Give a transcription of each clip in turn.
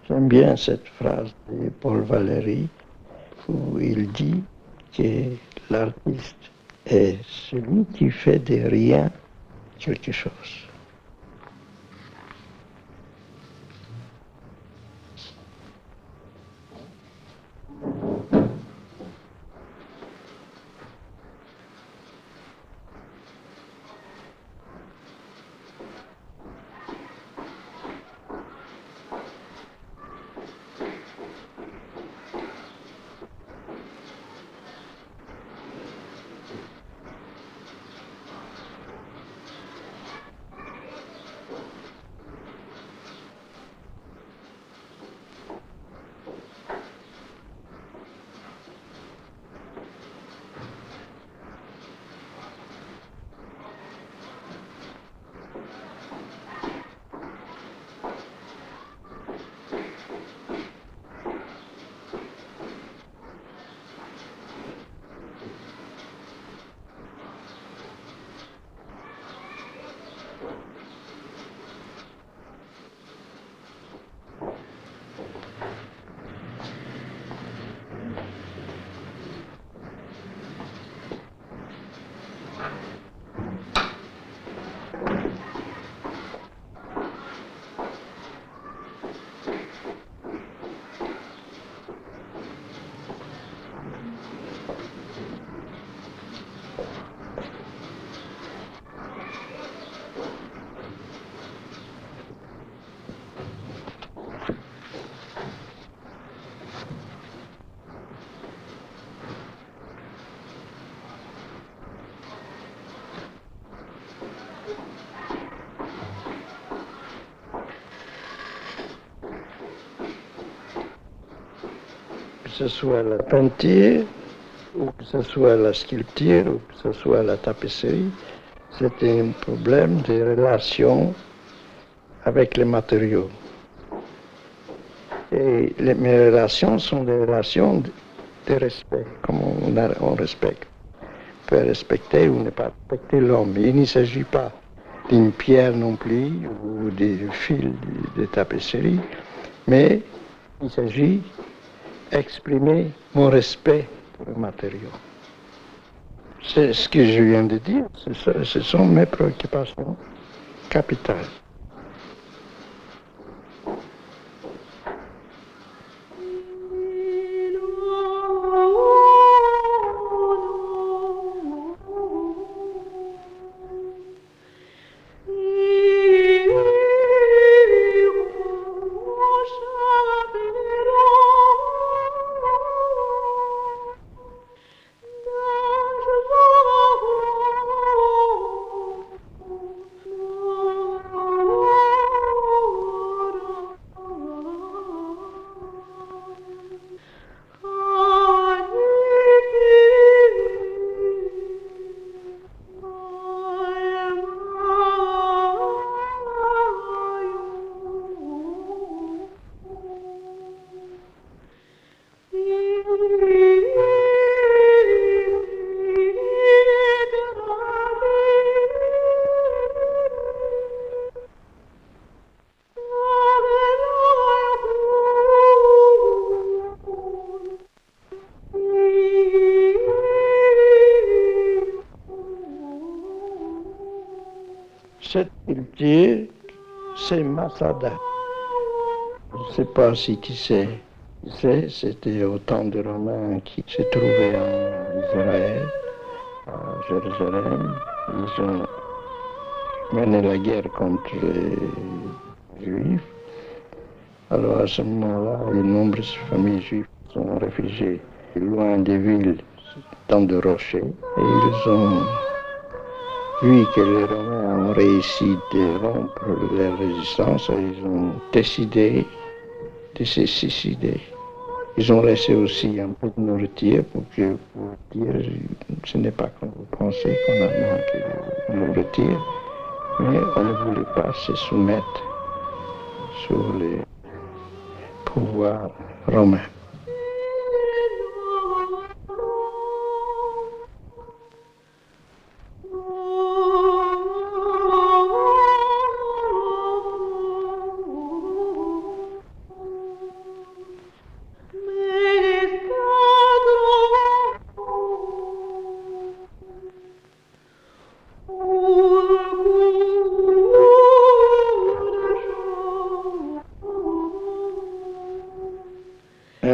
J'aime bien cette phrase de Paul Valéry où il dit que l'artiste est celui qui fait de rien quelque chose. Que ce soit la peinture, ou que ce soit la sculpture, ou que ce soit la tapisserie, c'est un problème de relation avec les matériaux. Et mes relations sont des relations de respect, comme on respecte. On peut respecter ou ne pas respecter l'homme. Il ne s'agit pas d'une pierre non plus, ou des fils de tapisserie, mais il s'agit d'exprimer mon respect pour le matériau. C'est ce que je viens de dire, ce sont mes préoccupations capitales. Cette culture, c'est Masada. Je ne sais pas si tu sais. Tu sais, c'était autant de Romains qui se trouvaient en Israël, à Jérusalem. Ils ont mené la guerre contre les Juifs. Alors à ce moment-là, de nombreuses familles juives sont réfugiées loin des villes, dans des rochers. Et ils ont vu que les Romains ont réussi de rompre leur résistance, ils ont décidé de se suicider. Ils ont laissé aussi un peu de nourriture pour dire ce n'est pas comme vous pensez qu'on a manqué de nourriture, mais on ne voulait pas se soumettre sur les pouvoirs romains.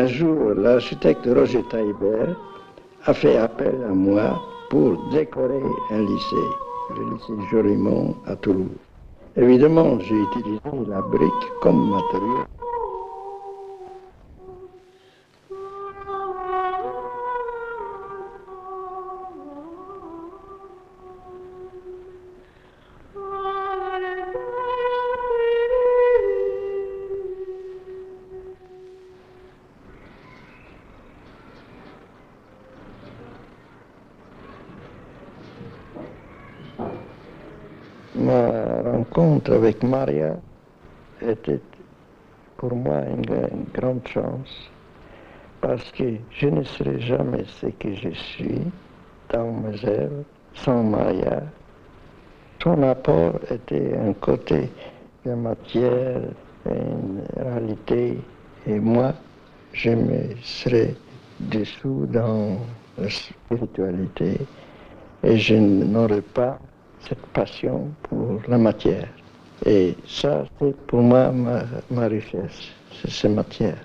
un jour, l'architecte Roger Taillibert a fait appel à moi pour décorer un lycée, le lycée Jolimont à Toulouse. Évidemment, j'ai utilisé la brique comme matériau. Ma rencontre avec Maria était pour moi une grande chance parce que je ne serais jamais ce que je suis dans mes œuvres sans Maria. Son apport était un côté de matière, une réalité, et moi, je me serais dessous dans la spiritualité et je n'aurais pas cette passion pour la matière. Et ça, c'est pour moi ma richesse, c'est cette matière.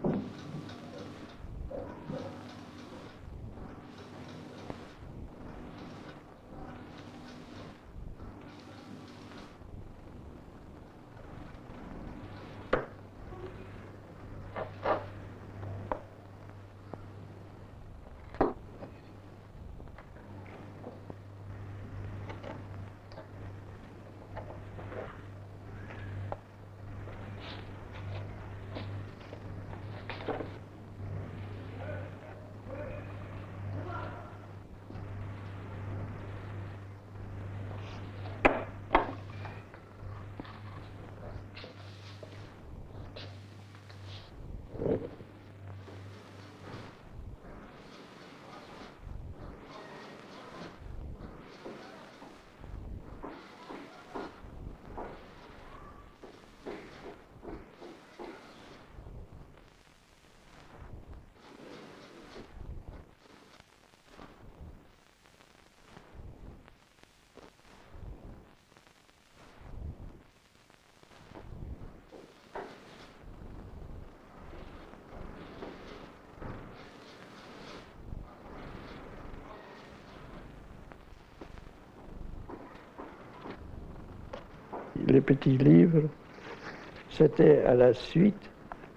Les petits livres, c'était à la suite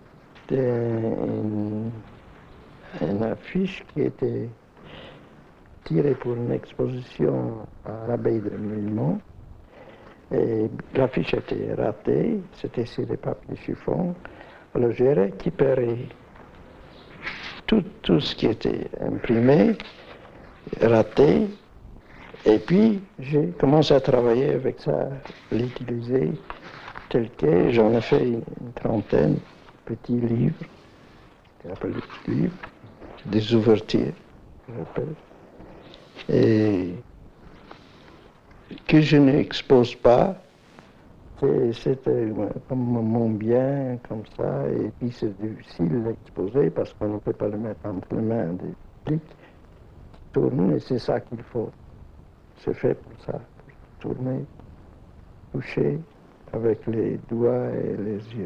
d'une affiche qui était tirée pour une exposition à l'abbaye de Mulmont. Et l'affiche était ratée, c'était sur les papiers chiffon. Alors j'ai récupéré tout ce qui était imprimé, raté, et puis j'ai commencé à travailler avec ça, l'utiliser tel quel. J'en ai fait une trentaine de petits livres, qu'on appelle des petits livres, des ouvertures, j'appelle, et que je n'expose pas. C'était comme mon bien, comme ça, et puis c'est difficile d'exposer parce qu'on ne peut pas le mettre entre les mains des publics. Tourner, c'est ça qu'il faut. C'est fait pour ça, pour tourner, toucher avec les doigts et les yeux.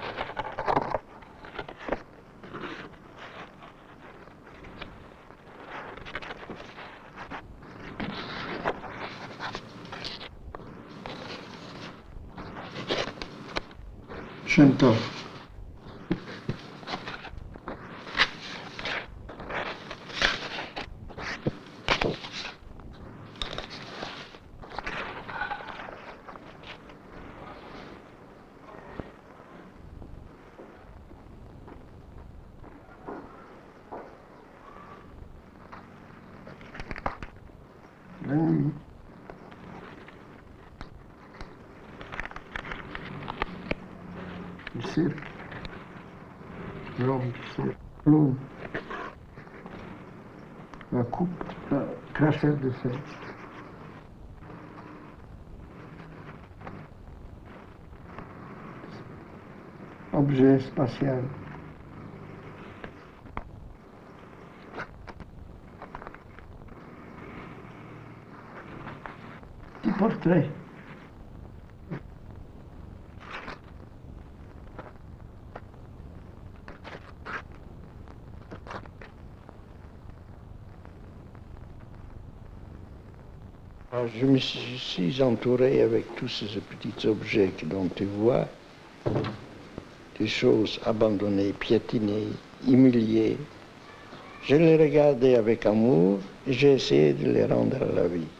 Chantal. La nuit. Le cirque. L'homme du cirque. L'eau. La coupe. La crachette de fer. Objet spatial. Petit portrait. Je me suis entouré avec tous ces petits objets dont tu vois, des choses abandonnées, piétinées, humiliées. Je les regardais avec amour et j'ai essayé de les rendre à la vie.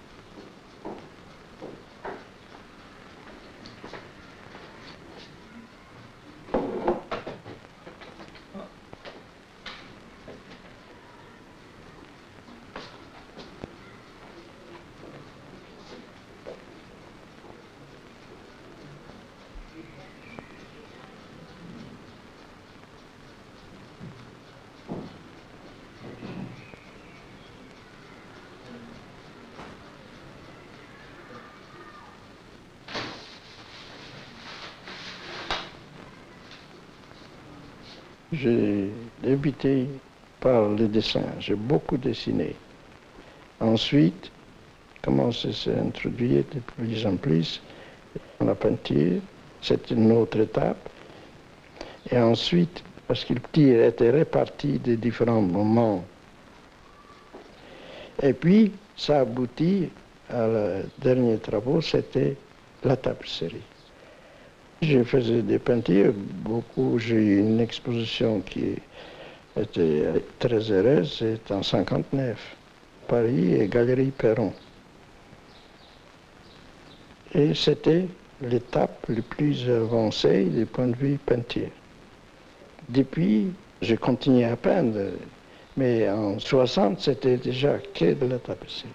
J'ai débuté par le dessin, j'ai beaucoup dessiné. Ensuite, commencé à s'introduire de plus en plus dans la peinture, c'est une autre étape. Et ensuite, parce que le tir était réparti de différents moments. Et puis, ça aboutit à le dernier travaux, c'était la tapisserie. Je faisais des peintures, beaucoup. J'ai eu une exposition qui était très heureuse, c'était en 59, Paris et Galerie Perron. Et c'était l'étape la plus avancée du point de vue peinture. Depuis, je continuais à peindre, mais en 60, c'était déjà que de la tapisserie.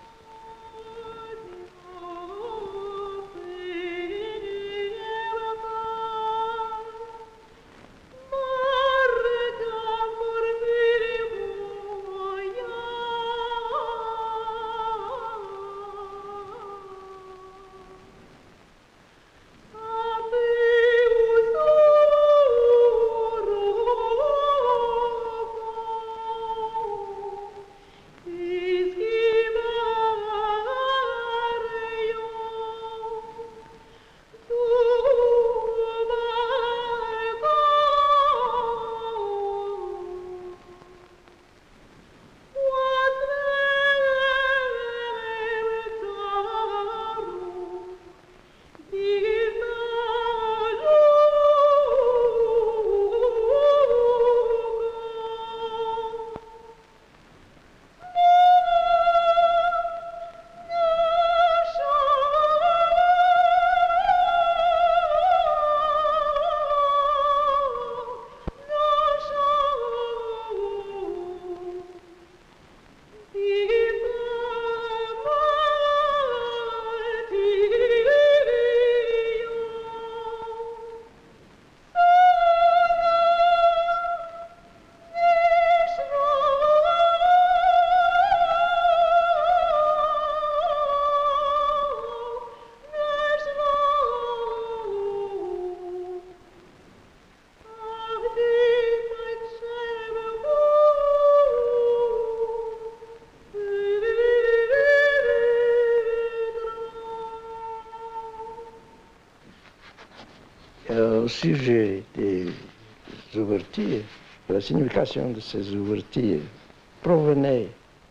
Au sujet des ouvertures, la signification de ces ouvertures provenait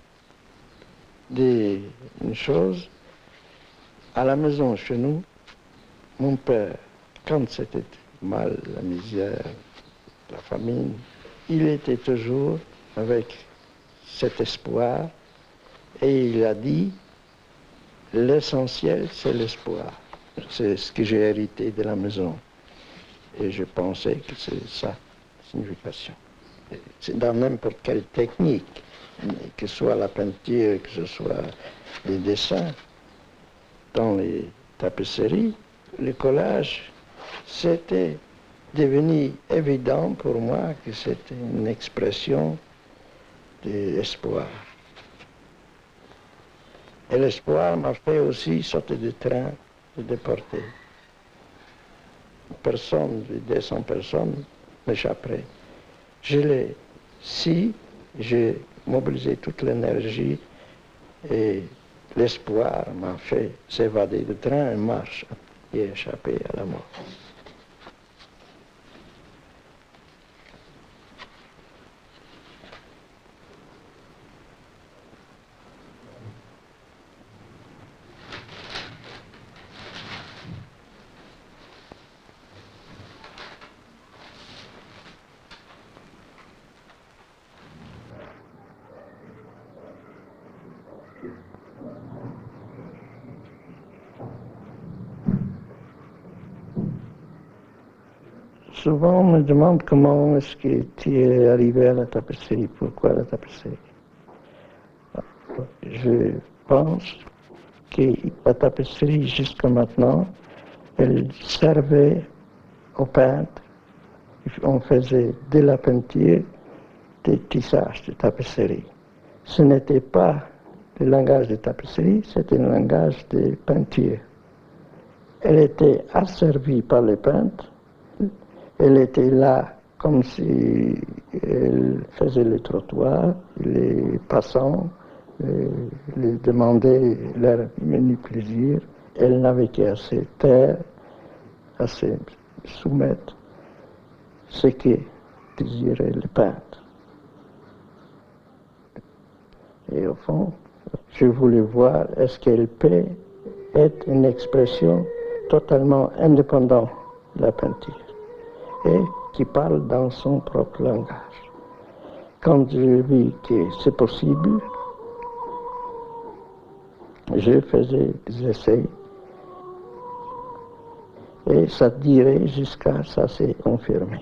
d'une chose. À la maison, chez nous, mon père, quand c'était mal, la misère, la famine, il était toujours avec cet espoir et il a dit, l'essentiel, c'est l'espoir. C'est ce que j'ai hérité de la maison. Et je pensais que c'est ça, la signification. C'est dans n'importe quelle technique, que ce soit la peinture, que ce soit les dessins, dans les tapisseries, le collage, c'était devenu évident pour moi que c'était une expression d'espoir. Et l'espoir m'a fait aussi sauter du train de déporter. Personne, 200 personnes m'échapperait. J'ai mobilisé toute l'énergie et l'espoir m'a fait s'évader du train et marche et échapper à la mort. Souvent, on me demande comment est-ce que tu es arrivé à la tapisserie, pourquoi la tapisserie. Je pense que la tapisserie, jusqu'à maintenant, elle servait aux peintres. On faisait de la peinture, des tissages de tapisserie. Ce n'était pas le langage de tapisserie, c'était le langage de peinture. Elle était asservie par les peintres. Elle était là comme si elle faisait le trottoir, les passants lui demandaient leur menu plaisir. Elle n'avait qu'à se taire, à se soumettre ce que désirait le peintre. Et au fond, je voulais voir est-ce qu'elle peut être une expression totalement indépendante de la peinture et qui parle dans son propre langage. Quand j'ai vu que c'est possible, je faisais des essais et ça durait jusqu'à ça s'est confirmé.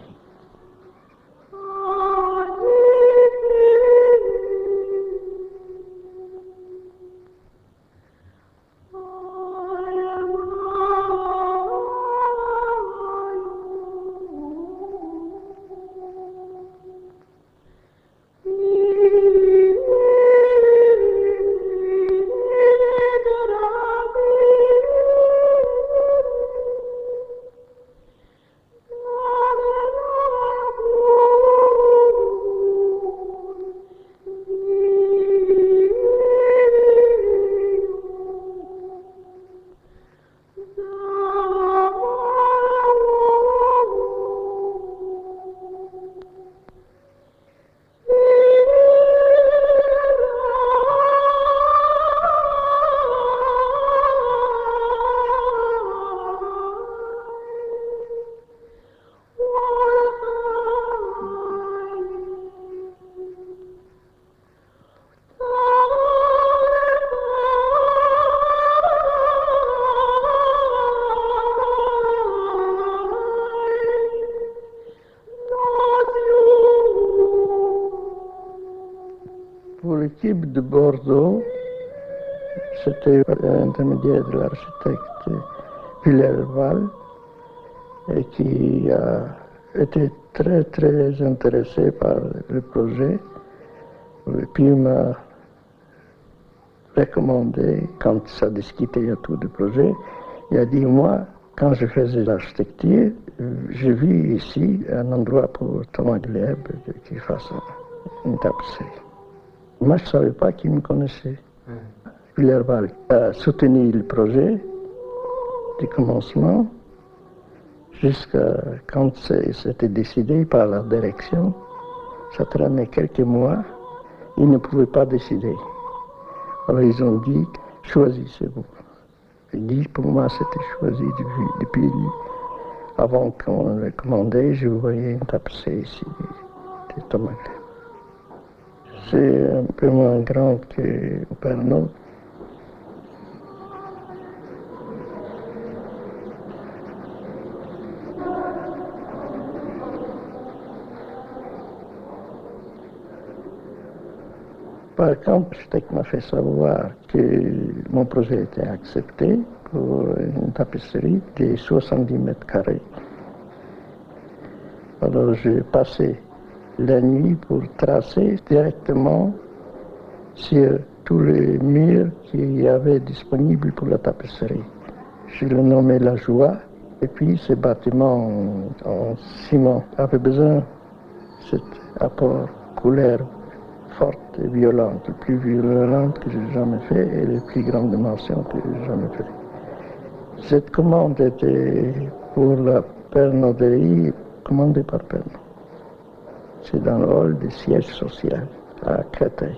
Pour l'équipe de Bordeaux, c'était l'intermédiaire de l'architecte Villerval et qui a été très très intéressé par le projet. Et puis il m'a recommandé, quand ça discutait à tout du projet, il a dit moi, quand je faisais l'architecture, j'ai vu ici un endroit pour Thomas Gleb qui fasse une tapisserie. Moi, je ne savais pas qu'il me connaissait. Villerval a soutenu le projet du commencement jusqu'à quand c'était décidé par la direction. Ça traînait quelques mois. Ils ne pouvaient pas décider. Alors ils ont dit, choisissez-vous. J'ai dit, pour moi, c'était choisi depuis avant qu'on le commandait, je voyais une tapisserie ici de Thomas Gleb. C'est un peu moins grand que Pernod. Par contre, l'architecte m'a fait savoir que mon projet était accepté pour une tapisserie de 70 mètres carrés. Alors j'ai passé la nuit pour tracer directement sur tous les murs qu'il y avait disponibles pour la tapisserie. Je le nommais La Joie, et puis ce bâtiment en ciment avait besoin de cet apport couleur forte et violente, la plus violente que j'ai jamais fait et les plus grandes dimensions que j'ai jamais fait. Cette commande était pour la Pernauderie commandée par Pernod. C'est dans le hall du siège social à Créteil.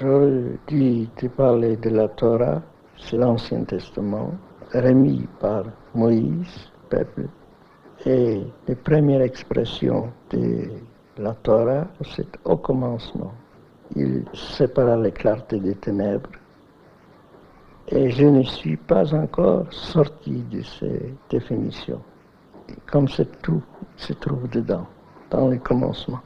j'aurais dû te parler de la Torah, c'est l'Ancien Testament, remis par Moïse, peuple, et les premières expressions de la Torah, c'est au commencement. Il sépara les clartés des ténèbres, et je ne suis pas encore sorti de ces définitions. Comme c'est tout se trouve dedans, dans le commencement.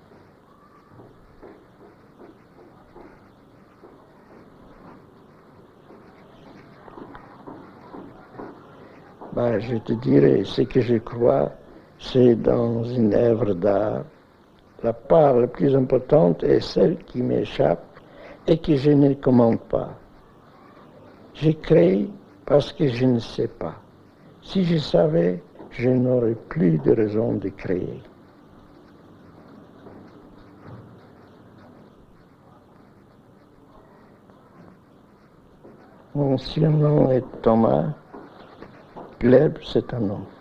Je te dirais, ce que je crois, c'est dans une œuvre d'art. La part la plus importante est celle qui m'échappe et que je ne commande pas. Je crée parce que je ne sais pas. Si je savais, je n'aurais plus de raison de créer. Mon surnom est Thomas. Gleb, c'est un nom.